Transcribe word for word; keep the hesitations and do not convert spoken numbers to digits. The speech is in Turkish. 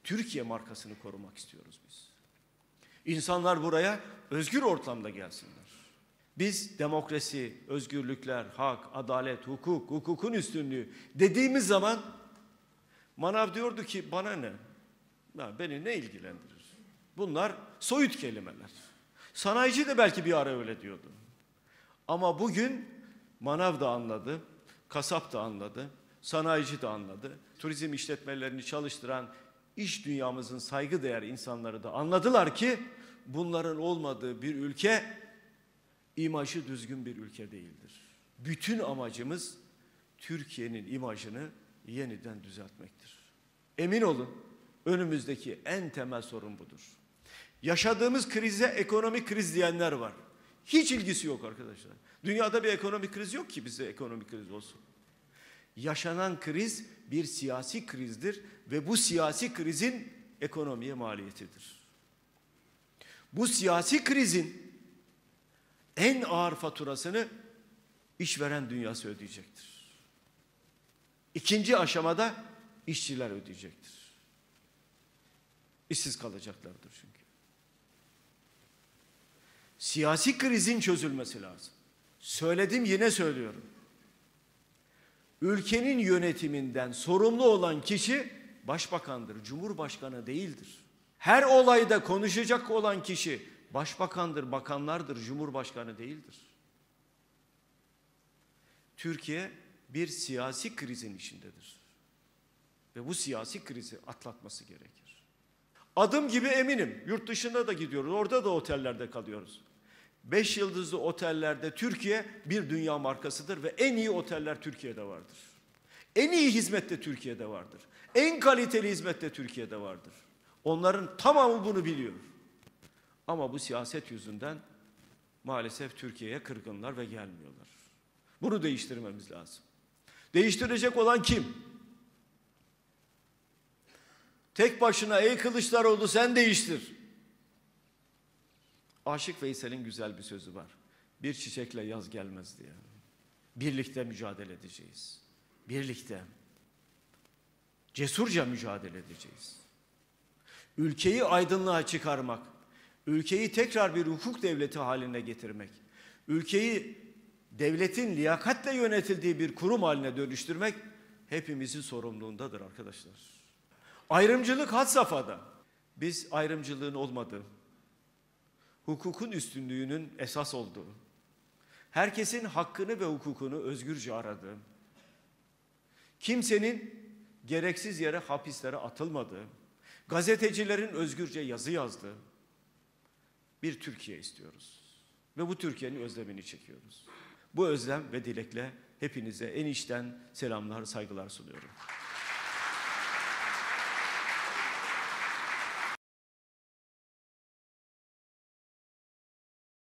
Türkiye markasını korumak istiyoruz biz. İnsanlar buraya özgür ortamda gelsinler. Biz demokrasi, özgürlükler, hak, adalet, hukuk, hukukun üstünlüğü dediğimiz zaman Manav diyordu ki bana ne? Ya beni ne ilgilendirir? Bunlar soyut kelimeler. Sanayici de belki bir ara öyle diyordu. Ama bugün Manav da anladı, kasap da anladı, sanayici de anladı. Turizm işletmelerini çalıştıran iş dünyamızın saygıdeğer insanları da anladılar ki bunların olmadığı bir ülke imajı düzgün bir ülke değildir. Bütün amacımız Türkiye'nin imajını yeniden düzeltmektir. Emin olun önümüzdeki en temel sorun budur. Yaşadığımız krize ekonomik kriz diyenler var. Hiç ilgisi yok arkadaşlar. Dünyada bir ekonomik kriz yok ki bize ekonomik kriz olsun. Yaşanan kriz bir siyasi krizdir ve bu siyasi krizin ekonomiye maliyetidir. Bu siyasi krizin en ağır faturasını işveren dünyası ödeyecektir. İkinci aşamada işçiler ödeyecektir. İşsiz kalacaklardır çünkü. Siyasi krizin çözülmesi lazım. Söyledim yine söylüyorum. Ülkenin yönetiminden sorumlu olan kişi başbakandır, cumhurbaşkanı değildir. Her olayda konuşacak olan kişi başbakandır, bakanlardır, cumhurbaşkanı değildir. Türkiye bir siyasi krizin içindedir. Ve bu siyasi krizi atlatması gerekir. Adım gibi eminim, yurt dışına da gidiyoruz, orada da otellerde kalıyoruz. Beş yıldızlı otellerde Türkiye bir dünya markasıdır ve en iyi oteller Türkiye'de vardır. En iyi hizmet de Türkiye'de vardır. En kaliteli hizmet de Türkiye'de vardır. Onların tamamı bunu biliyor. Ama bu siyaset yüzünden maalesef Türkiye'ye kırgınlar ve gelmiyorlar. Bunu değiştirmemiz lazım. Değiştirecek olan kim? Tek başına ey Kılıçdaroğlu sen değiştir. Aşık Veysel'in güzel bir sözü var. Bir çiçekle yaz gelmez diye. Birlikte mücadele edeceğiz. Birlikte. Cesurca mücadele edeceğiz. Ülkeyi aydınlığa çıkarmak, ülkeyi tekrar bir hukuk devleti haline getirmek, ülkeyi devletin liyakatle yönetildiği bir kurum haline dönüştürmek hepimizin sorumluluğundadır arkadaşlar. Ayrımcılık had safhada. Biz ayrımcılığın olmadığı, hukukun üstünlüğünün esas olduğu, herkesin hakkını ve hukukunu özgürce aradığı, kimsenin gereksiz yere hapislere atılmadığı, gazetecilerin özgürce yazı yazdığı bir Türkiye istiyoruz. Ve bu Türkiye'nin özlemini çekiyoruz. Bu özlem ve dilekle hepinize en içten selamlar, saygılar sunuyorum.